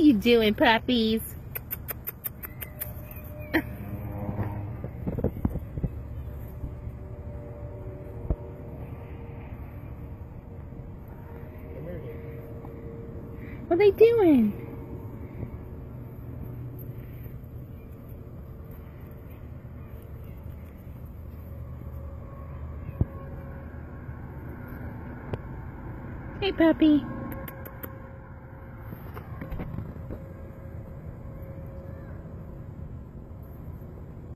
are you doing, puppies? What are they doing? Hey, puppy.